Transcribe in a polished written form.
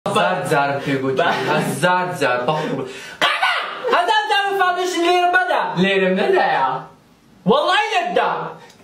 زار تقول زار بقول هذا فاضيش لير بدا ليرم ندايا والله يدا